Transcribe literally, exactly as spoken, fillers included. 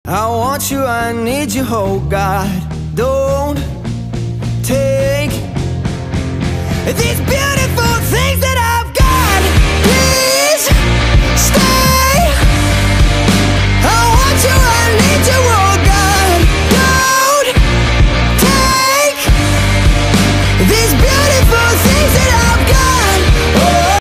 I want you, I need you, oh God. Don't take these bills.